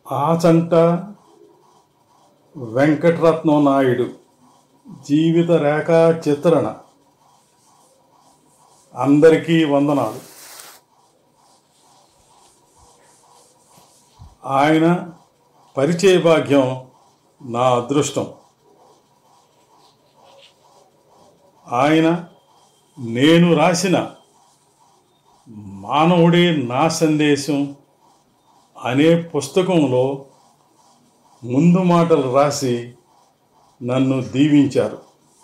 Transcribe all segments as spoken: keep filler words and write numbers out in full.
ఆచంట వెంకటరత్నం నాయుడు జీవిత రేఖా చిత్రణ. అందరికీ వందనాలు. ఆయన పరిచయ భాగ్యం నా అదృష్టం. ఆయన నేను రాసిన మానవుడే నా సందేశం అనే పుస్తకంలో ముందు మాటలు రాసి నన్ను దీవించారు.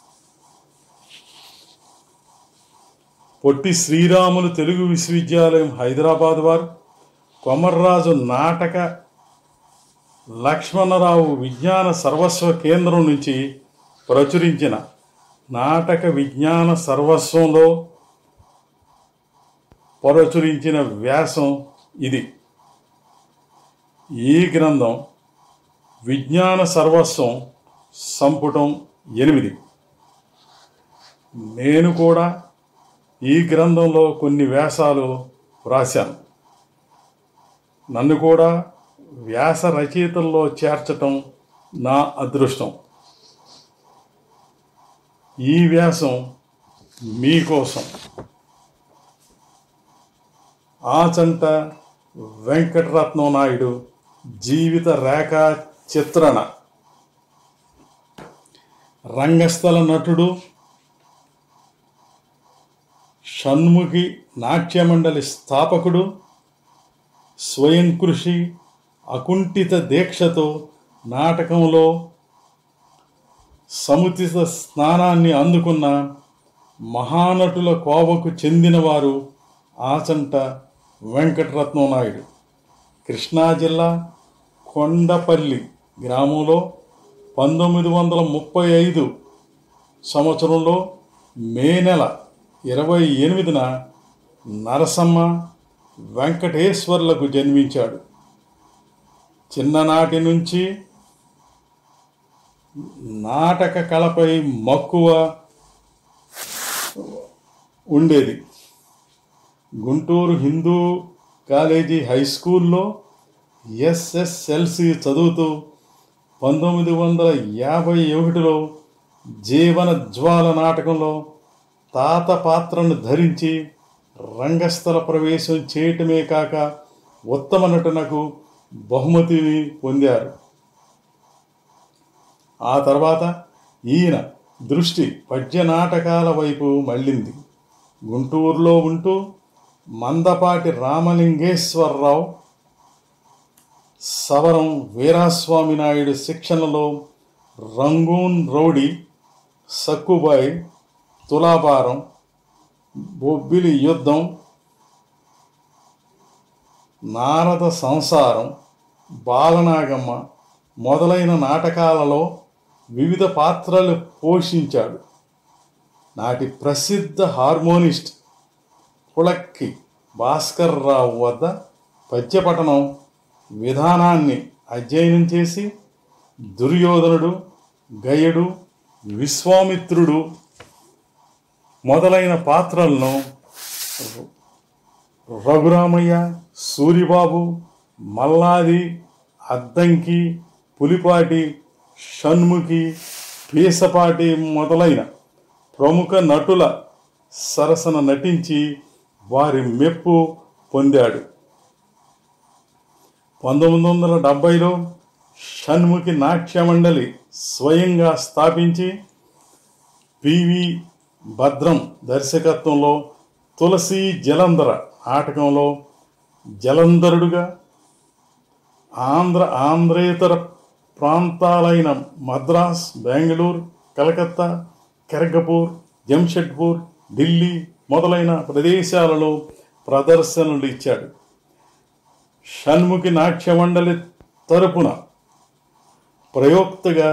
పొట్టి శ్రీరాములు తెలుగు విశ్వవిద్యాలయం హైదరాబాద్ వారు, కొమర్రాజు నాటక లక్ష్మణరావు విజ్ఞాన సర్వస్వ కేంద్రం నుంచి ప్రచురించిన నాటక విజ్ఞాన సర్వస్వంలో ప్రచురించిన వ్యాసం ఇది. ఈ గ్రంథం విజ్ఞాన సర్వస్వం సంపుటం ఎనిమిది. నేను కూడా ఈ గ్రంథంలో కొన్ని వ్యాసాలు వ్రాశాను. నన్ను కూడా వ్యాస రచయితల్లో చేర్చటం నా అదృష్టం. ఈ వ్యాసం మీకోసం. ఆచంట వెంకటరత్నం నాయుడు జీవిత రేఖా చిత్రణ. రంగస్థల నటుడు, షణ్ముఖి నాట్యమండలి స్థాపకుడు, స్వయం కృషి అకుంఠిత దీక్షతో నాటకంలో సముచిత స్నానాన్ని అందుకున్న మహానటుల కోవకు చెందినవారు ఆచంట వెంకటరత్నం నాయుడు. కృష్ణా జిల్లా కొండపల్లి గ్రామంలో పంతొమ్మిది వందల ముప్పై ఐదు సంవత్సరంలో మే నెల ఇరవై ఎనిమిదిన నరసమ్మ వెంకటేశ్వర్లకు జన్మించాడు. చిన్ననాటి నుంచి నాటక కళపై మక్కువ ఉండేది. గుంటూరు హిందూ కాలేజీ హై స్కూల్లో ఎస్ఎస్ఎల్సి చదువుతూ పంతొమ్మిది వందల యాభై ఒకటిలో జీవన జ్వాల నాటకంలో తాత పాత్రను ధరించి రంగస్థల ప్రవేశం చేయటమే కాక ఉత్తమ నటనకు బహుమతిని పొందారు. ఆ తర్వాత ఈయన దృష్టి పద్య నాటకాల వైపు మళ్ళింది. గుంటూరులో ఉంటూ మందపాటి రామలింగేశ్వరరావు, సవరం వీరాస్వామి నాయుడు శిక్షణలో రంగూన్ రౌడీ, సక్కుబాయ్, తులాభారం, బొబ్బిలి యుద్ధం, నారద సంసారం, బాలనాగమ్మ మొదలైన నాటకాలలో వివిధ పాత్రలు పోషించాడు. నాటి ప్రసిద్ధ హార్మోనిస్ట్ పుళక్కి భాస్కర్ రావు వద్ద పద్యపఠనం విధానాన్ని అధ్యయనం చేసి దుర్యోధనుడు, గయుడు, విశ్వామిత్రుడు మొదలైన పాత్రలను రఘురామయ్య, సూరిబాబు, మల్లాది, అద్దంకి, పులిపాటి, షణ్ముఖి, పీసపాటి మొదలైన ప్రముఖ నటుల సరసన నటించి వారి మెప్పు పొందాడు. పంతొమ్మిది వందల డెబ్భైలో షణ్ముఖి నాట్యమండలి స్వయంగా స్థాపించి పివి భద్రం దర్శకత్వంలో తులసి జలంధర నాటకంలో జలంధరుడుగా, ఆంధ్ర ఆంధ్రేతర ప్రాంతాలైన మద్రాస్, బెంగళూరు, కలకత్తా, కెరగపూర్, జంషెడ్పూర్, ఢిల్లీ మొదలైన ప్రదేశాలలో ప్రదర్శనలు ఇచ్చాడు. షణ్ముఖి నాట్యమండలి తరపున ప్రయోక్తగా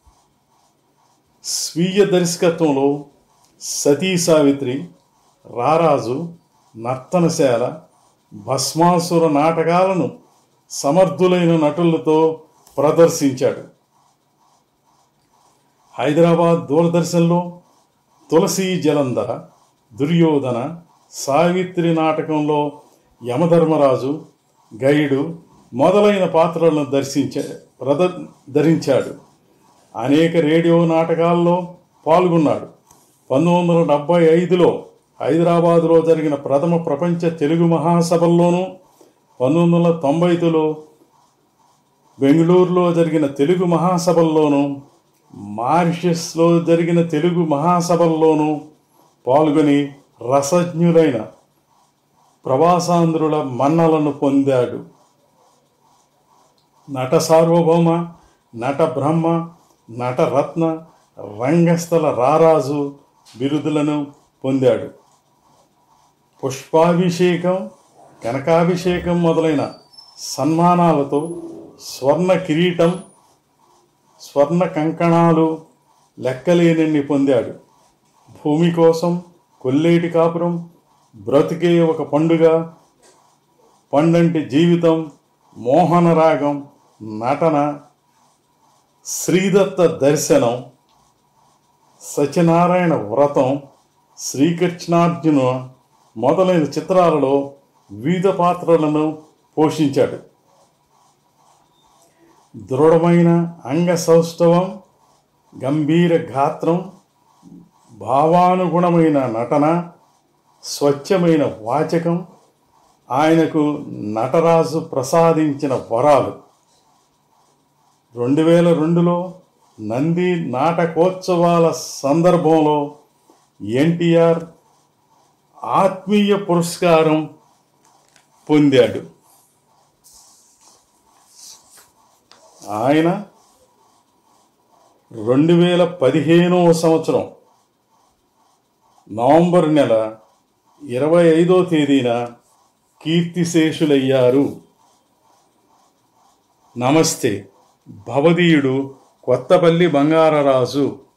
స్వీయ దర్శకత్వంలో సతీ సావిత్రి, రారాజు, నర్తనశాల, భస్మాసుర నాటకాలను సమర్థులైన నటులతో ప్రదర్శించాడు. హైదరాబాద్ దూరదర్శన్లో తులసి జలంధర, దుర్యోధన, సావిత్రి నాటకంలో యమధర్మరాజు, గైడు, మొదలైన పాత్రలను దర్శించ ప్రద ధరించాడు. అనేక రేడియో నాటకాల్లో పాల్గొన్నాడు. పంతొమ్మిది వందల డెబ్భై ఐదులో హైదరాబాదులో జరిగిన ప్రథమ ప్రపంచ తెలుగు మహాసభల్లోనూ, పంతొమ్మిది వందల తొంభైలో బెంగళూరులో జరిగిన తెలుగు మహాసభల్లోనూ, మారిషస్లో జరిగిన తెలుగు మహాసభల్లోనూ పాల్గొని రసజ్ఞులైన ప్రవాసాంధ్రుల మన్నలను పొందాడు. నట సార్వభౌమ, నట బ్రహ్మ, నటరత్న, రంగస్థల రారాజు బిరుదులను పొందాడు. పుష్పాభిషేకం, కనకాభిషేకం మొదలైన సన్మానాలతో స్వర్ణ కిరీటం, స్వర్ణ కంకణాలు లెక్కలేనన్ని పొందాడు. భూమి కోసం, కొల్లేటి కాపురం, బ్రతుకే ఒక పండుగ, పండంటి జీవితం, మోహనరాగం, నటన, శ్రీదత్త దర్శనం, సత్యనారాయణ వ్రతం, శ్రీకృష్ణార్జున మొదలైన చిత్రాలలో వివిధ పాత్రలను పోషించాడు. దృఢమైన అంగ సౌష్ఠవం, గంభీర గాత్రం, భావానుగుణమైన నటన, స్వచ్ఛమైన వాచకం ఆయనకు నటరాజు ప్రసాదించిన వరాలు. రెండు వేల రెండులో నంది నాటకోత్సవాల సందర్భంలో ఎన్టీఆర్ ఆత్మీయ పురస్కారం పొందాడు. ఆయన రెండు వేల పదిహేనవ సంవత్సరం నవంబర్ నెల ఇరవై ఐదో తేదీన కీర్తిశేషులయ్యారు. నమస్తే. భవదీయుడు కొత్తపల్లి బంగారరాజు.